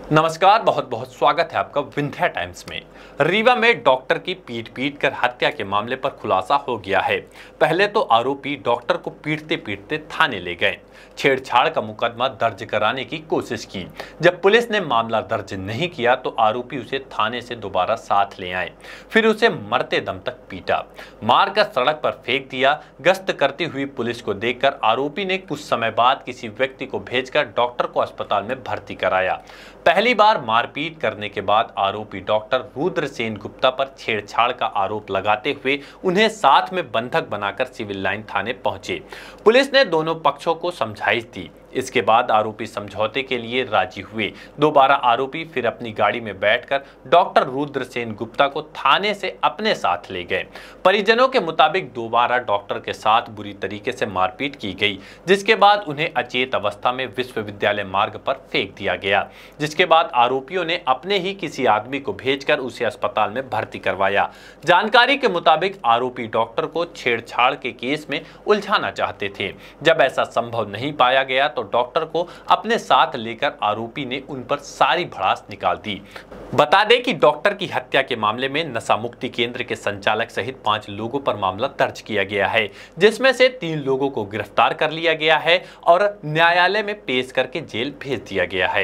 नमस्कार, बहुत बहुत स्वागत है आपका विंध्या टाइम्स में। रीवा में डॉक्टर की पीट कर हत्या के मामले पर खुलासा हो गया है। पहले तो आरोपी डॉक्टर को पीटते पीटते थाने ले गए, छेड़छाड़ का मुकदमा दर्ज कराने की कोशिश की। जब पुलिस ने मामला दर्ज नहीं किया तो आरोपी उसे थाने से दोबारा साथ ले आए, फिर उसे मरते दम तक पीटा, मारकर सड़क पर फेंक दिया। गश्त करती हुई पुलिस को देखकर आरोपी ने कुछ समय बाद किसी व्यक्ति को भेजकर डॉक्टर को अस्पताल में भर्ती कराया। पहली बार मारपीट करने के बाद आरोपी डॉक्टर रुद्र सेन गुप्ता पर छेड़छाड़ का आरोप लगाते हुए उन्हें साथ में बंधक बनाकर सिविल लाइन थाने पहुंचे। पुलिस ने दोनों पक्षों को समझाइश दी। इसके बाद आरोपी समझौते के लिए राजी हुए। दोबारा आरोपी फिर अपनी गाड़ी में बैठकर डॉक्टर रुद्र सेन गुप्ता को थाने से अपने साथ ले गए। परिजनों के मुताबिक दोबारा डॉक्टर के साथ बुरी तरीके से मारपीट की गई, जिसके बाद उन्हें अचेत अवस्था में विश्वविद्यालय मार्ग पर फेंक दिया गया। जिसके बाद आरोपियों ने अपने ही किसी आदमी को भेजकर उसे अस्पताल में भर्ती करवाया। जानकारी के मुताबिक आरोपी डॉक्टर को छेड़छाड़ के केस में उलझाना चाहते थे। जब ऐसा संभव नहीं पाया गया तो डॉक्टर को अपने साथ लेकर आरोपी ने उन पर सारी भड़ास निकाल दी। बता दें कि डॉक्टर की हत्या के मामले में नशा मुक्ति केंद्र के संचालक सहित 5 लोगों पर मामला दर्ज किया गया है, जिसमें से 3 लोगों को गिरफ्तार कर लिया गया है और न्यायालय में पेश करके जेल भेज दिया गया है।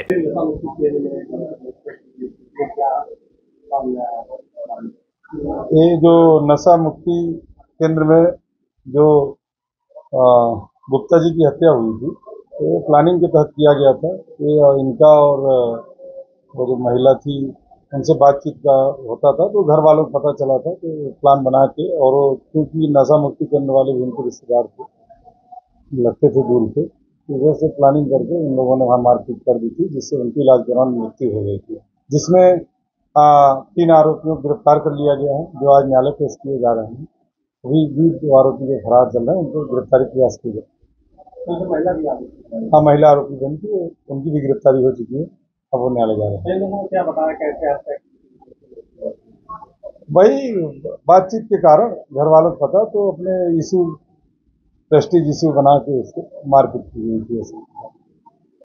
ये जो नशा मुक्ति केंद्र में जो गुप्ता जी की हत्या हुई थी, ये प्लानिंग के तहत किया गया था। ये इनका और वो जो महिला थी उनसे बातचीत का होता था, तो घर वालों को पता चला था कि प्लान बना के, और क्योंकि नशा मुक्ति केंद्र वाले भी उनके रिश्तेदार थे, लगते थे दूर थे, तो वैसे प्लानिंग करके इन लोगों ने वहाँ मारपीट कर दी थी, जिससे उनकी इलाज के दौरान मृत्यु हो गई थी। जिसमें 3 आरोपियों को गिरफ्तार कर लिया गया है, जो आज न्यायालय पेश किए जा रहे हैं। अभी भी 2 आरोपी जो फरार चल रहे हैं, उनको गिरफ्तारी प्रयास की गई। हाँ, महिला आरोपी बनी थी, उनकी भी गिरफ्तारी हो चुकी है। अब वो न्यायालय जा रहे हैं। क्या बता रहे, कैसे वही बातचीत के कारण घर वालों को पता, तो अपने इशू प्रेस्टीज इशू बना के उसको मारपीट की गई थी।